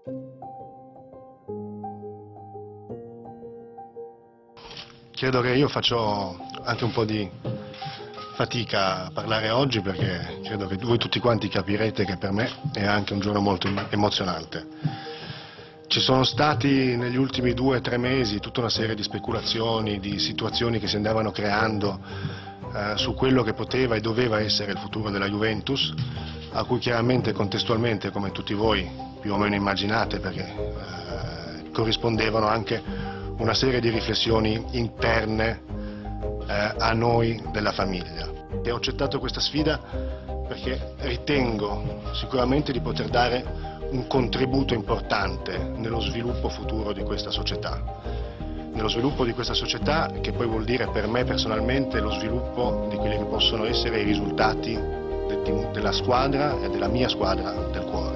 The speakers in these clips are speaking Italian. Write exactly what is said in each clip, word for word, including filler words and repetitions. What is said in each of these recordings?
Credo che io faccio anche un po' di fatica a parlare oggi perché credo che voi tutti quanti capirete che per me è anche un giorno molto emozionante. Ci sono stati negli ultimi due o tre mesi tutta una serie di speculazioni, di situazioni che si andavano creando eh, su quello che poteva e doveva essere il futuro della Juventus, a cui chiaramente contestualmente, come tutti voi più o meno immaginate, perché eh, corrispondevano anche una serie di riflessioni interne eh, a noi della famiglia. E ho accettato questa sfida perché ritengo sicuramente di poter dare un contributo importante nello sviluppo futuro di questa società. Nello sviluppo di questa società, che poi vuol dire per me personalmente lo sviluppo di quelli che possono essere i risultati de- della squadra e della mia squadra del cuore.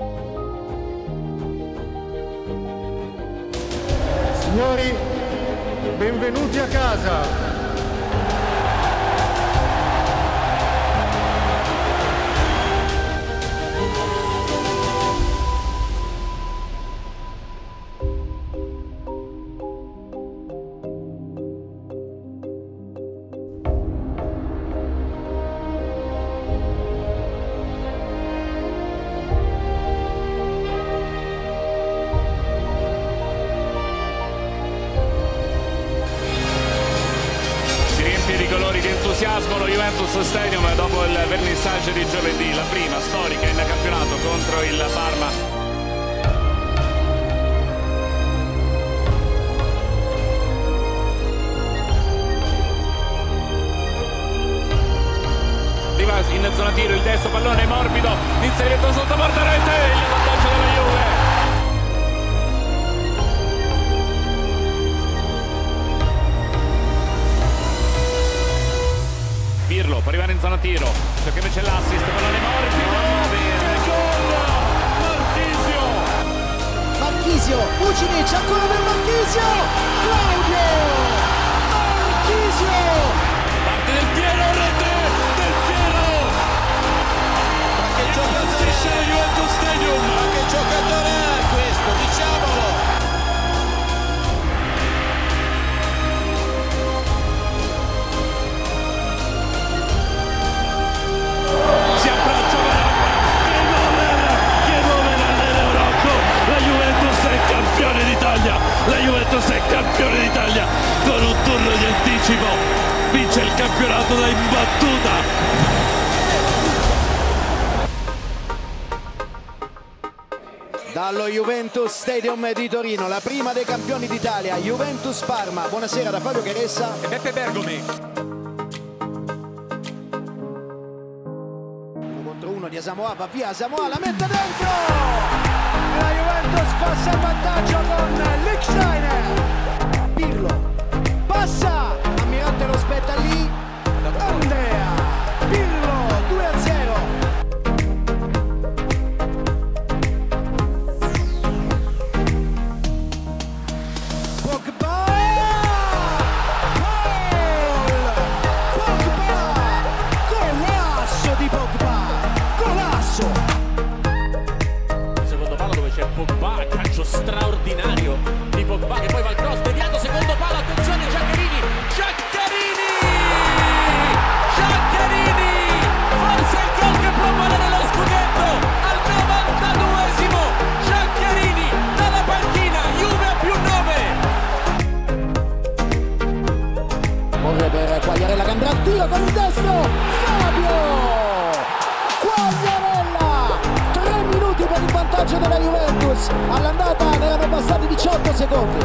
Signori, benvenuti a casa. Colori di entusiasmo lo Juventus Stadium dopo il vernissage di giovedì, la prima storica in campionato contro il Parma. Arriva in zona tiro il destro, pallone morbido, inserito sotto porta rete, il vantaggio della Juve. Pirlo può arrivare in zona tiro, perché invece l'assist, pallone morbido, bene, gol! Marchisio! Marchisio, Vucinic, ancora per Marchisio! Claudio! Marchisio! Parte del Piero, rete del Piero! Ma che giocatore è la Juventus Stadium? Ma che giocatore è questo, diciamolo! La Juventus è campione d'Italia con un turno di anticipo, vince il campionato da imbattuta. Dallo Juventus Stadium di Torino, la prima dei campioni d'Italia, Juventus Parma. Buonasera da Fabio Caressa e Beppe Bergomi. Uno contro uno di Asamoah, va via Asamoah, la mette dentro! La Juventus passa in vantaggio con Lichtsteiner. Pirlo passa, Ammirante lo spetta lì, Andrea Pirlo due a zero. Pogba, gol! Pogba, golasso di Pogba, golasso! C'è Pogba, calcio straordinario di Pogba che poi va al cross, deviato, secondo palo, attenzione Giaccherini, Giaccherini, Giaccherini, forse il gol che può valere lo scudetto al novantaduesimo, Giaccherini dalla panchina, Juve a più nove. Corre per Quagliarella che andrà al tiro con il destro, Fabio Quagliarella, tre minuti per il vantaggio della Juventus, all'andata ne erano bastati diciotto secondi.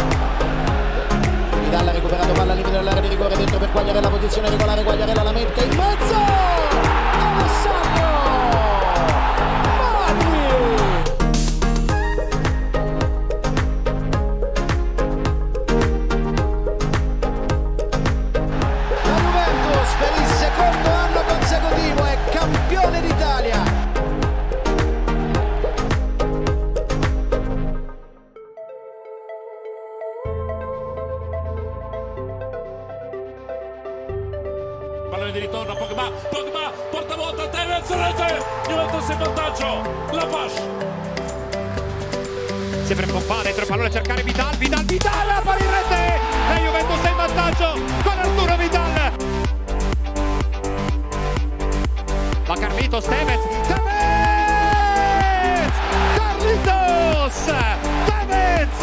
Vidal ha recuperato palla al limite dell'area di rigore, dentro per Quagliarella, posizione regolare, Quagliarella la mette in mezzo, Alessandro Magni. La Juventus per il secondo anno consecutivo è campione d'Italia. Pallone di ritorno, Pogba, Pogba, porta vuota, Tevez, rete, Juventus in vantaggio, La Pash. sempre Pogba dentro il pallone a cercare Vidal, Vidal, Vidal, palla in rete, la Juventus è in vantaggio con Arturo Vidal. Va Carlitos, Tevez, Tevez, Carlitos, Tevez.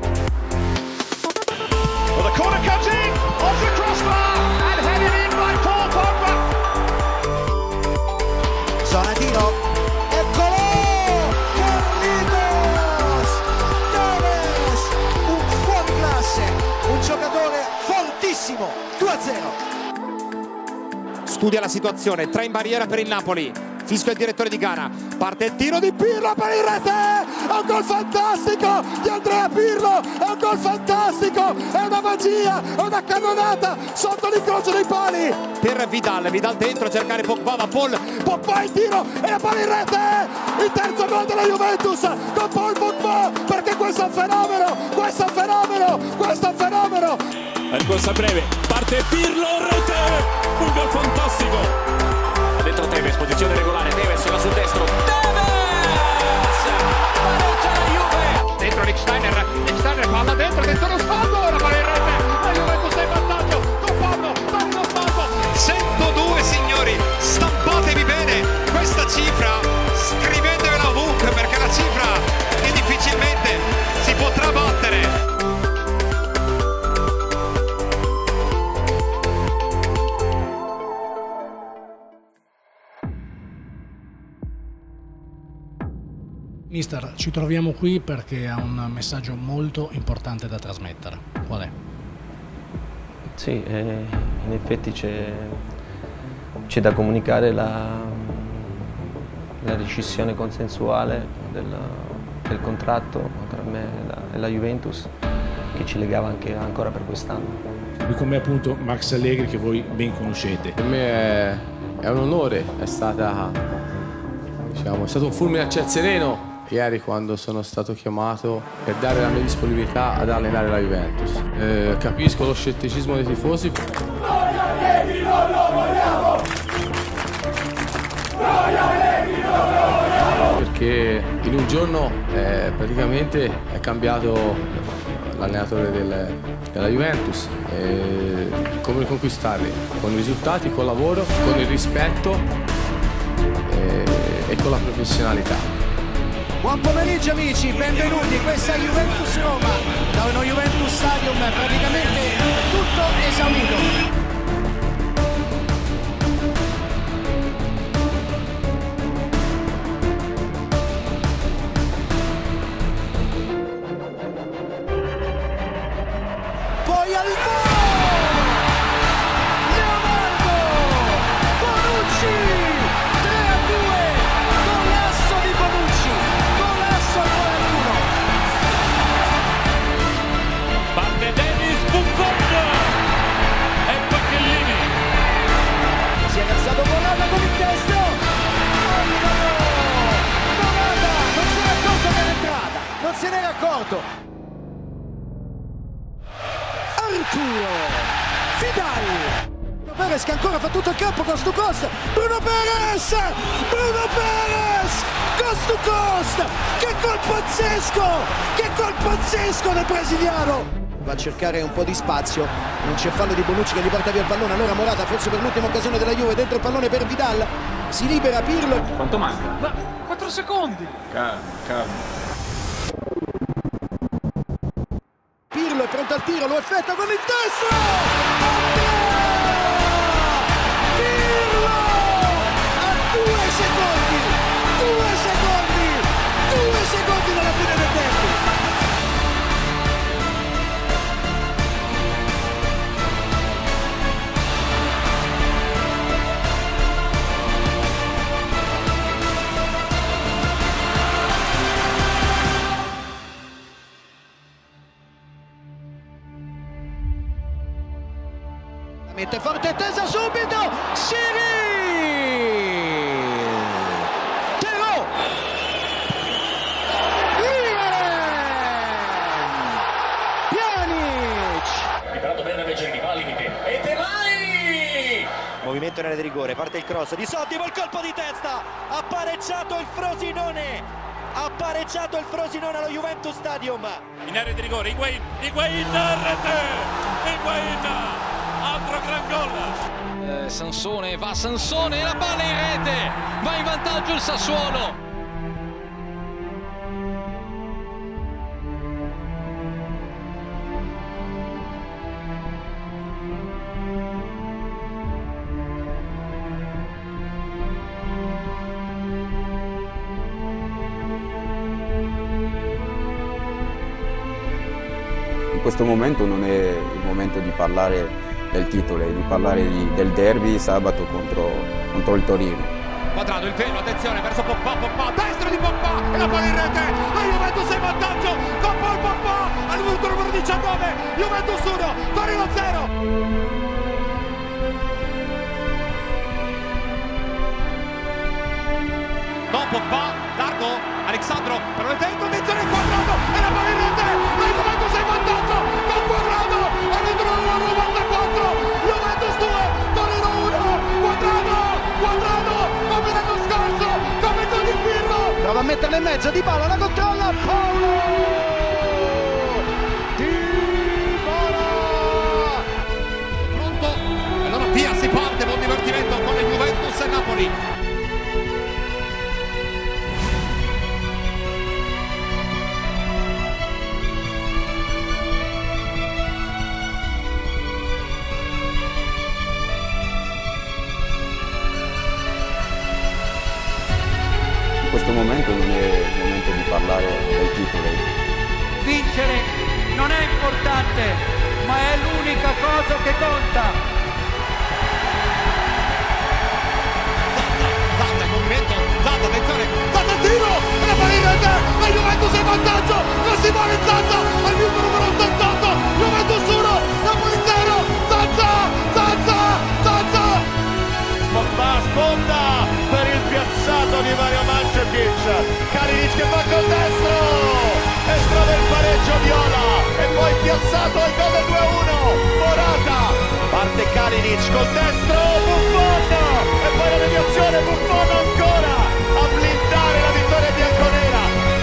Well, the corner comes in, off the crossbar, and headed in by Paul Pogba. Zona tiro, eccolo, Carlitos, Tevez, un fuori classe, un giocatore fortissimo, due a zero. Studia la situazione, tre in barriera per il Napoli, fischia il direttore di gara, parte il tiro di Pirlo per il rete, è un gol fantastico di Andrea Pirlo, è un gol fantastico, è una magia, è una cannonata sotto l'incrocio dei pali per Vidal, Vidal dentro a cercare Pogba, va Paul, Pogba il tiro e la palla in rete, il terzo gol della Juventus con Paul Pogba, perché questo è un fenomeno, questo è un fenomeno, questo è un fenomeno. La corsa breve, parte Pirlo, rete, un gol fantastico. Dentro Tevez, posizione regolare, Tevez va sul destro, Tevez! Pareggia la Juve! Dentro Lichtsteiner, Lichtsteiner palla dentro, dentro lo sfondo, la palla in rete, la Juventus è in vantaggio, con Pablo, palla lo sfondo. centodue signori, stampatevi bene questa cifra, scrivetevela ovunque perché la cifra che difficilmente si potrà battere. Mister, ci troviamo qui perché ha un messaggio molto importante da trasmettere. Qual è? Sì, eh, in effetti c'è da comunicare la, la rescissione consensuale del, del contratto tra me e la, e la Juventus, che ci legava anche ancora per quest'anno. Qui con me appunto Max Allegri, che voi ben conoscete. Per me è, è un onore, è, stata, diciamo, è stato un fulmine a ciel sereno ieri quando sono stato chiamato per dare la mia disponibilità ad allenare la Juventus. Eh, capisco lo scetticismo dei tifosi. Noi Allegri non lo vogliamo! Noi Allegri non lo vogliamo! Perché in un giorno eh, praticamente è cambiato l'allenatore del, della Juventus. Eh, come conquistarli? Con i risultati, col lavoro, con il rispetto eh, e con la professionalità. Buon pomeriggio amici, benvenuti, questa è Juventus Roma, da uno Juventus Stadium praticamente tutto esaurito. Poi al volo! Leonardo! Bonucci! tre a due! Golasso di Bonucci! Golasso al quarantuno! Parte Dennis, Buffon e Pacchellini. Si è alzato Morata con il destro! Morata! Non se n'è accorto dell'entrata! Non se n'era accorto! Arturo Vidal, Bruno Perez che ancora fa tutto il campo cost to cost, Bruno Perez, Bruno Perez, cost to cost, che gol pazzesco, che gol pazzesco del brasiliano. Va a cercare un po' di spazio, non c'è fallo di Bonucci che gli porta via il pallone, allora Morata forse per l'ultima occasione della Juve, dentro il pallone per Vidal, si libera Pirlo. Quanto manca? Ma quattro secondi. Calma, calma. Pirlo è pronto al tiro, lo effettua con il destro! Pirlo! A due secondi! Due secondi! Due secondi dalla fine del tempo! Mette forte tesa subito, Siri! Terò! Pjanic! Liberato bene invece il rivali e Temai! Movimento in area di rigore, parte il cross di Sotti, il colpo di testa! Ha pareggiato il Frosinone! ha pareggiato il Frosinone allo Juventus Stadium. In area di rigore, Higuaín, Higuaín, rete, Higuaín, altro gran gol. Eh, Sansone, va Sansone, la palla in rete, va in vantaggio il Sassuolo. In questo momento non è il momento di parlare del titolo, è di parlare di, del derby sabato contro, contro il Torino. Quadrado, il velo, attenzione verso Pogba, Pogba, destro di Pogba e la palla in rete, la Juventus è in vantaggio con Paul Pogba al minuto numero diciannove, Juventus uno, Torino zero. Don Pogba, largo, Alexandro, però il dentro, attenzione Quadrado e la palla in rete, la Juventus è in vantaggio con Quadrado al minuto numero novantaquattro, Juventus due, Torino uno, Quadrado, Quadrado, come l'anno scorso, come con il Pirlo. Prova a metterla in mezzo, Dybala la controlla, Paolo! Dybala! Pronto? E allora via, si parte, buon divertimento con il Juventus e Napoli. In questo momento non è il momento di parlare del titolo. Vincere non è importante, ma è l'unica cosa che conta. Zazza in movimento, Zazza, attenzione, Zazza tiro, e la palla in rete, la Juventus è in vantaggio, con Simone Zazza, al minuto numero ottantotto, Juventus uno, Napoli zero, Zazza, Zazza, Zazza. Pogba sponda per il piazzato di Mario Mandžukić, Kalinic che va col destro e trova il pareggio viola e poi piazzato il gol del due a uno, Morata, parte Kalinic col destro, Buffon e poi la mediazione, Buffon ancora a blindare la vittoria bianconera.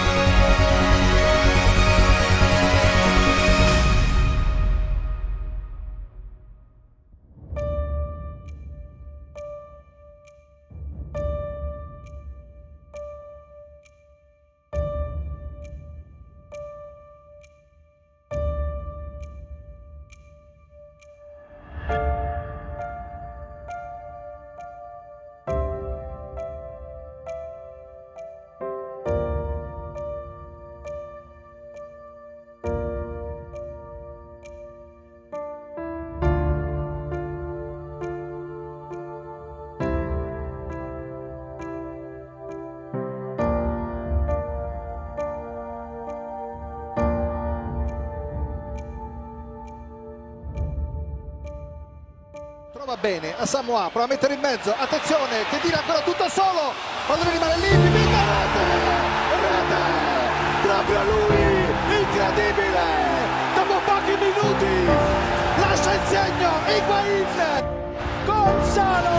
Prova bene a Samoa, prova a mettere in mezzo, attenzione, che tira ancora tutto solo, pallone rimane lì, Pipita, rete, rete, proprio lui, incredibile, dopo pochi minuti, lascia il segno, Higuaín, Gonzalo,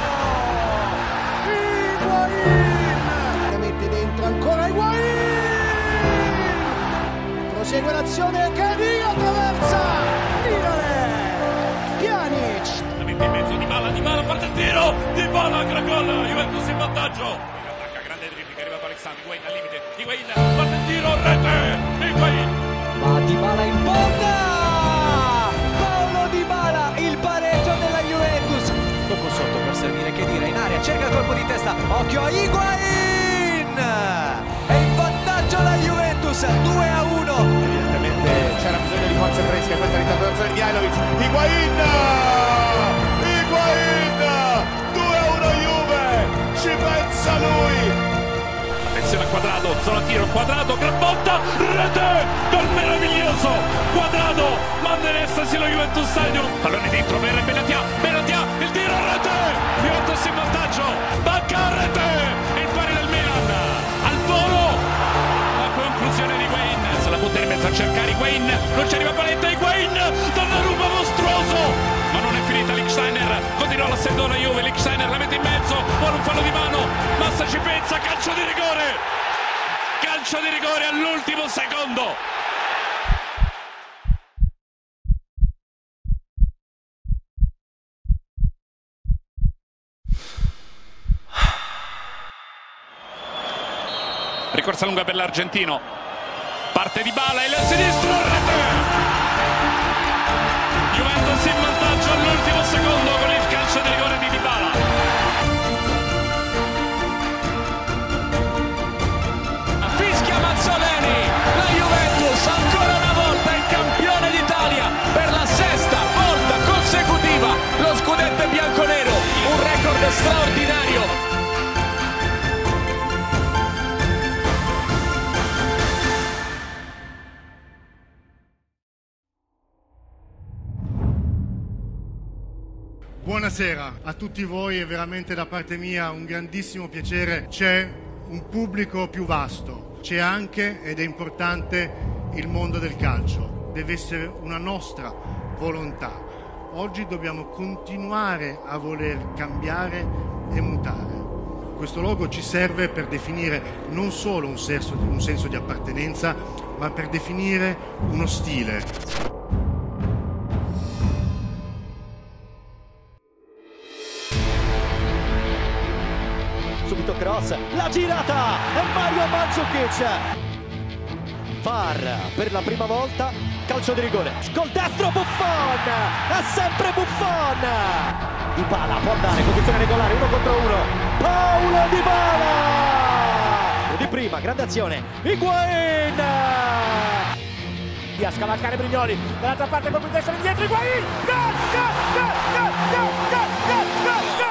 Higuaín, la mette dentro ancora Higuaín, prosegue l'azione, che via attraversa, Milan. Pjanic in mezzo Dybala, Dybala parte il tiro, Dybala, gran gol, Juventus in vantaggio. Attacca, grande dribbling, è arrivato Alexandro, Higuaín al limite, Higuaín parte il tiro, rete, Higuaín. Va Dybala in porta, Paulo Dybala, il pareggio della Juventus. Poco sotto per servire, che dire, in area, cerca il colpo di testa, occhio a Higuaín. È in vantaggio la Juventus, due a uno. Evidentemente c'era bisogno di forze fresche, questa è l'interpretazione di Mihajlovic, Higuaín! due a uno Juve, ci pensa lui. Attenzione a Quadrado, zona tiro, Quadrado, gran botta, rete, gol meraviglioso, Quadrado, manda in estasi lo Juventus Stadium, pallone dentro per Benatia, Benatia, il tiro, rete, Juventus in vantaggio, Bacca, rete, il pari del Milan, al volo, la conclusione di Higuaín, se la butta in mezzo a cercare Higuaín, non ci arriva Paletta, Higuaín, Donnarumma mostruoso. Ma non è finita, Lichtsteiner continua l'assedio della Juve, Lichtsteiner la mette in mezzo, vuole un fallo di mano, Massa ci pensa, calcio di rigore. calcio di rigore all'ultimo secondo. Ricorsa lunga per l'argentino, parte Dybala e il sinistro, rete! Juventus in vantaggio all'ultimo secondo con il calcio di rigore di Dybala. Fischia Mazzoleni, la Juventus ancora una volta è campione d'Italia per la sesta volta consecutiva, lo scudetto è bianconero, un record straordinario. Buonasera a tutti voi, è veramente da parte mia un grandissimo piacere. C'è un pubblico più vasto, c'è anche, ed è importante, il mondo del calcio. Deve essere una nostra volontà. Oggi dobbiamo continuare a voler cambiare e mutare. Questo logo ci serve per definire non solo un senso, un senso di appartenenza, ma per definire uno stile. Subito cross, la girata e Mario Mandžukić. V A R per la prima volta, calcio di rigore. Col destro Buffon, è sempre Buffon. Dybala può andare, posizione regolare, uno contro uno. Paulo Dybala. Di prima, grande azione. Higuaín. Via a scavalcare Brignoli, dall'altra parte colpo di testa indietro, Higuaín. Gol, gol, gol, gol, gol, gol, gol, gol, gol.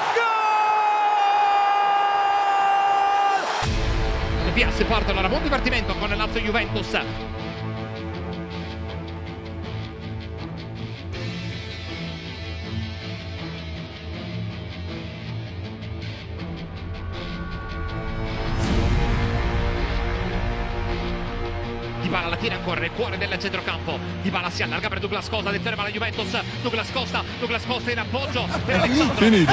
Via, si parte allora, buon divertimento con Lazio Juventus. Dybala la tira ancora nel cuore del centrocampo. Dybala si allarga per Douglas Costa, attenzione ma la Juventus. Douglas Costa, Douglas Costa in appoggio per Alexandro. Finito.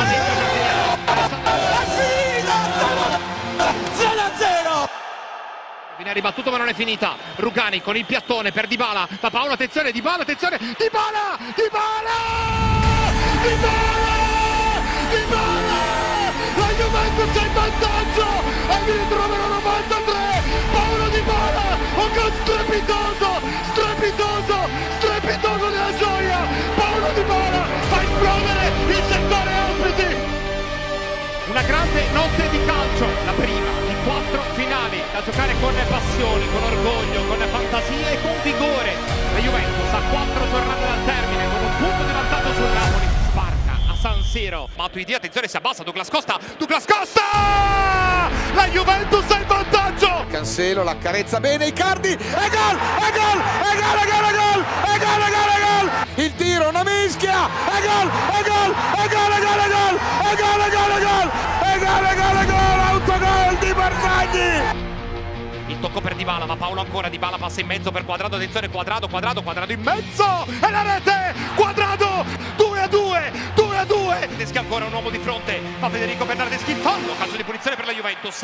zero a zero. Viene ribattuto ma non è finita. Rugani con il piattone per Dybala. Da Paolo, attenzione, Dybala, attenzione, Dybala, Dybala, Dybala, Dybala. La Juventus è in vantaggio al minuto numero novantatré. Paolo Dybala, un gol strepitoso, strepitoso, strepitoso della gioia. Paolo Dybala fa esplodere il settore ospiti. Una grande notte di calcio, la prima di quattro finali da giocare con passione, con orgoglio, con fantasia e con vigore. La Juventus a quattro giornate dal termine con un punto di vantaggio sul Napoli, sbarca a San Siro. Matuidi, attenzione, si abbassa Douglas Costa, Douglas Costa! La Juventus è in vantaggio! Cancelo la carezza bene, Icardi, e gol, e gol, e gol, e gol, e gol, e gol, e gol, e gol! Il tiro, una mischia, e gol, e gol, e gol, e gol, e gol, e gol, e gol, e gol! E gol, e gol, e gol, autogol di Barzagli! Il tocco per Dybala, ma Paolo ancora, Dybala passa in mezzo per Quadrado, attenzione, Quadrado, Quadrado, Quadrado in mezzo! E la rete! Quadrado! due a due, due a due! Tedeschi ancora un uomo di fronte, fa Federico Bernardeschi il fallo, calcio di punizione per la Juventus.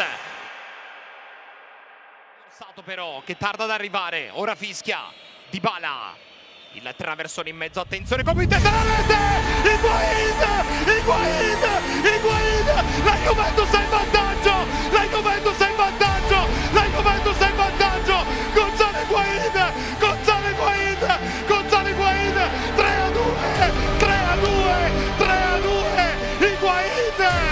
Forzato però, che tarda ad arrivare, ora fischia, Dybala. Il traversone in mezzo, attenzione, come in testa la rete! Higuaín! Higuaín! Higuaín! La Juventus è in vantaggio! La Juventus è in vantaggio! La Juventus è in vantaggio! Gonzalo Higuaín! Gonzalo Higuaín! Gonzalo Higuaín! tre a due! tre a due! tre a due! Higuaín!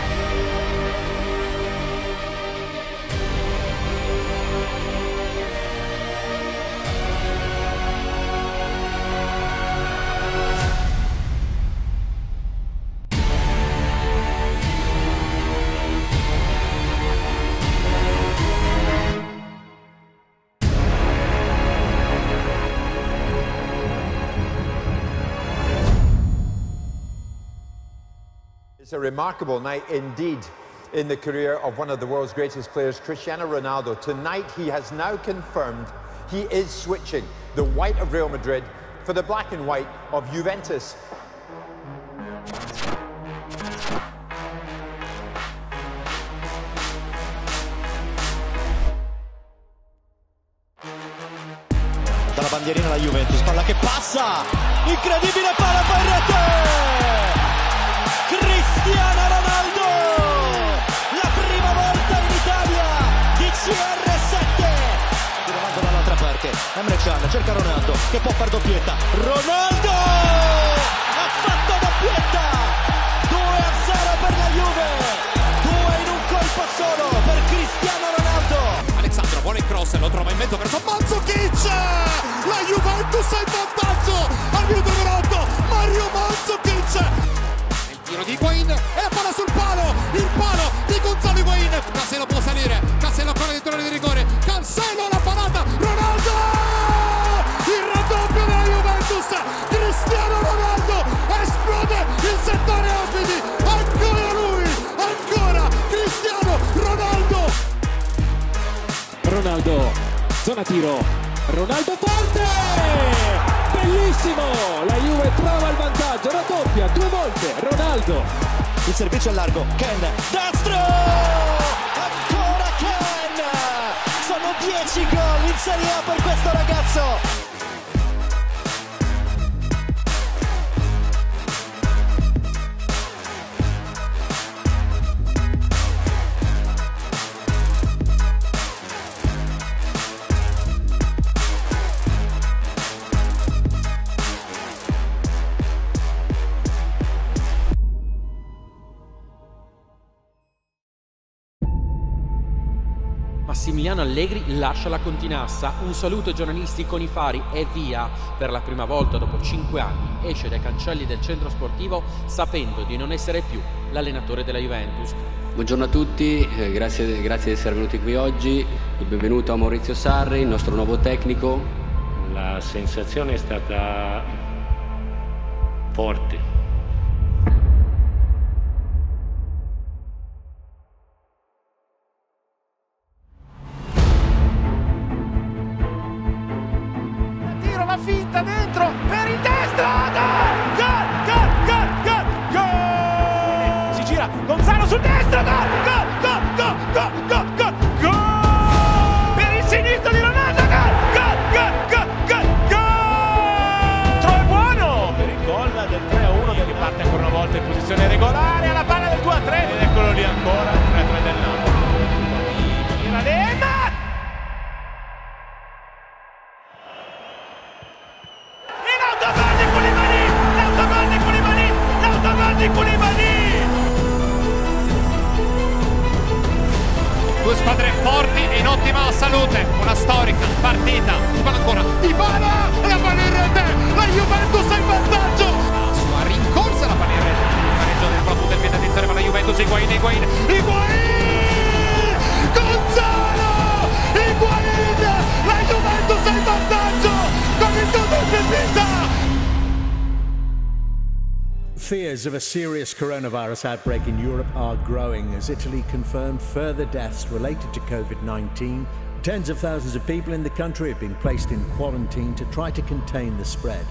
It's a remarkable night indeed in the career of one of the world's greatest players, Cristiano Ronaldo. Tonight he has now confirmed he is switching the white of Real Madrid for the black and white of Juventus. dalla bandierina la Juventus, palla che passa, incredibile palla poi in rete, Cristiano Ronaldo, la prima volta in Italia di C R sette, Ronaldo dall'altra parte, Emre Can cerca Ronaldo che può far doppietta, Ronaldo ha fatto doppietta, due a zero per la Juve, due in un colpo solo per Cristiano Ronaldo. Alessandro vuole il cross, lo trova in mezzo verso Mandzukic, la Juventus è in vantaggio al minuto numero otto, Mario Mandzukic, il tiro di Higuain e la palla sul palo, il palo di Gonzalo Higuain, Cancelo può salire, Cancelo ancora dentro l'area di rigore, Cancelo la parata, Ronaldo, il raddoppio della Juventus, Cristiano Ronaldo, esplode il settore ospiti, ancora lui, ancora Cristiano Ronaldo. Ronaldo, zona tiro, Ronaldo forte, bellissimo, la Juve trova il vantaggio, raddoppia due volte, Ronaldo, il servizio è largo, Ken, destro, ancora Ken, sono dieci gol in Serie A per questo ragazzo. Massimiliano Allegri lascia la Continassa, un saluto ai giornalisti con i fari e via. Per la prima volta dopo cinque anni esce dai cancelli del centro sportivo sapendo di non essere più l'allenatore della Juventus. Buongiorno a tutti, eh, grazie, grazie di essere venuti qui oggi, il benvenuto a Maurizio Sarri, il nostro nuovo tecnico. La sensazione è stata forte. La finta dentro per il destro, gol, gol, gol, gol, gol, gol, si gira Gonzalo sul destro, gol, gol, gol, gol, gol, gol, gol, gol, per il sinistro di Ronaldo, gol, gol, gol, gol, gol, gol, troppo buono per il gol del tre a uno che parte ancora una volta in posizione regolare alla palla del due a tre ed eccolo lì ancora il tre a tre del Napoli, Miralema. Due squadre forti e in ottima salute, una storica partita, Dybala ancora, Dybala, la palla in rete, la Juventus è in vantaggio, la sua rincorsa, la palla in rete, il pareggio del proprio del piede iniziale per la Juventus, Higuain, Higuain, Higuain, Gonzalo, Higuain, la Juventus è in vantaggio, con il doppio in vita. Fears of a serious coronavirus outbreak in Europe are growing as Italy confirmed further deaths related to COVID nineteen. Tens of thousands of people in the country have been placed in quarantine to try to contain the spread.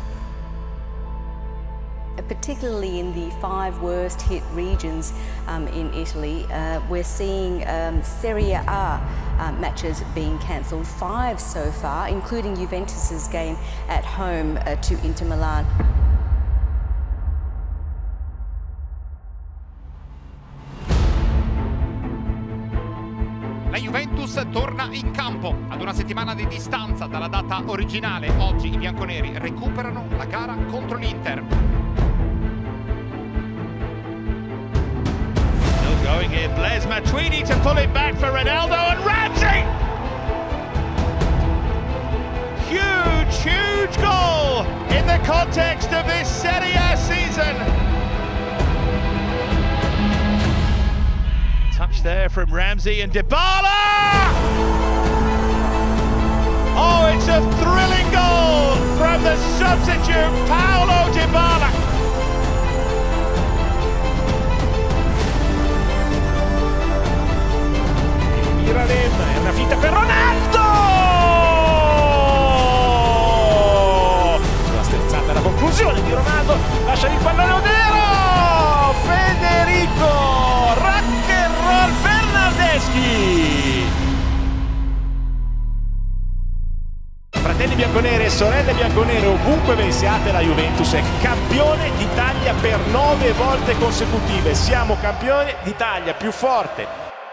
Particularly in the five worst hit regions um, in Italy, uh, we're seeing um, Serie A uh, matches being cancelled, five so far, including Juventus's game at home uh, to Inter Milan. La Juventus torna in campo ad una settimana di distanza dalla data originale. Oggi i bianconeri recuperano la gara contro l'Inter. Still going here, Blaise Matuidi to pull it back for Ronaldo and Ramsey! Huge, huge goal in the context of this Serie A season. Touch there from Ramsey and Dybala! Oh, it's a thrilling goal from the substitute Paulo Dybala. Miralem, è una finta per Ronaldo! La sterzata, la conclusione di Ronaldo, lascia il pallone Odero! Federico! Bernardeschi. Fratelli bianconeri sorelle bianconere, ovunque ve siate, la Juventus è campione d'Italia per nove volte consecutive. Siamo campione d'Italia più forte.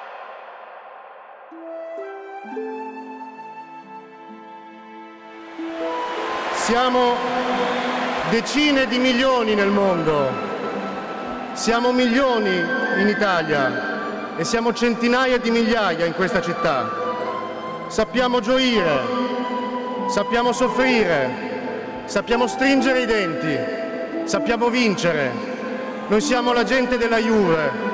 Siamo decine di milioni nel mondo, siamo milioni in Italia e siamo centinaia di migliaia in questa città. Sappiamo gioire, sappiamo soffrire, sappiamo stringere i denti, sappiamo vincere. Noi siamo la gente della Juve.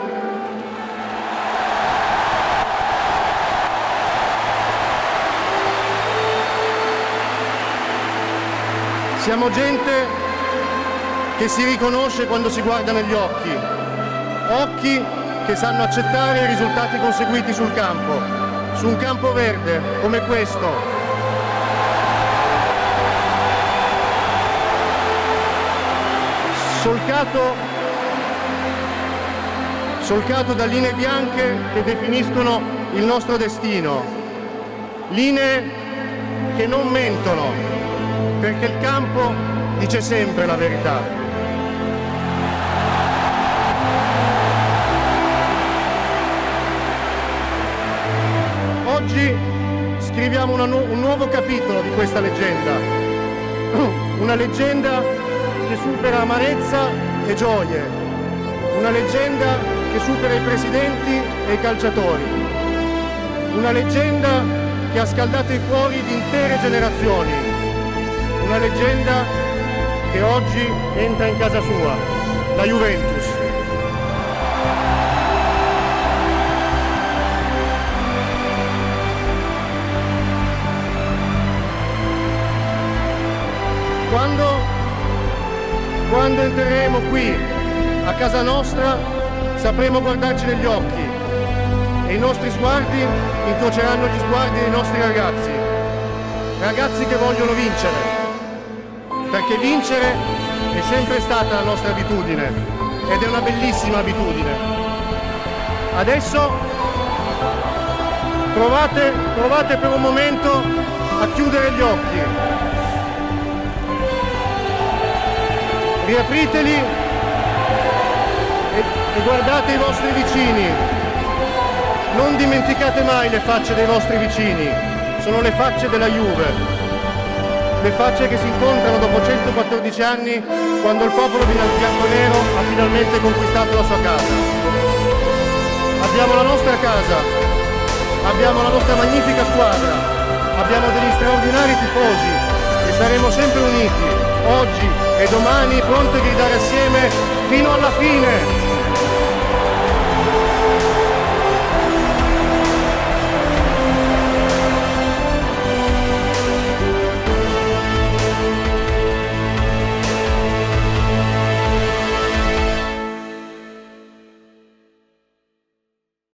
Siamo gente che si riconosce quando si guarda negli occhi, occhi che sanno accettare i risultati conseguiti sul campo, su un campo verde come questo. Solcato, solcato da linee bianche che definiscono il nostro destino, linee che non mentono, perché il campo dice sempre la verità. Oggi scriviamo una nu- un nuovo capitolo di questa leggenda, una leggenda che supera amarezza e gioie, una leggenda che supera i presidenti e i calciatori, una leggenda che ha scaldato i cuori di intere generazioni. Una leggenda che oggi entra in casa sua, la Juventus. Quando, quando entreremo qui, a casa nostra, sapremo guardarci negli occhi e i nostri sguardi incroceranno gli sguardi dei nostri ragazzi, ragazzi che vogliono vincere. Perché vincere è sempre stata la nostra abitudine ed è una bellissima abitudine. Adesso provate, provate per un momento a chiudere gli occhi. Riapriteli e, e guardate i vostri vicini. Non dimenticate mai le facce dei vostri vicini, sono le facce della Juve. Le facce che si incontrano dopo centoquattordici anni, quando il popolo bianconero ha finalmente conquistato la sua casa. Abbiamo la nostra casa, abbiamo la nostra magnifica squadra, abbiamo degli straordinari tifosi e saremo sempre uniti, oggi e domani, pronti a gridare assieme fino alla fine.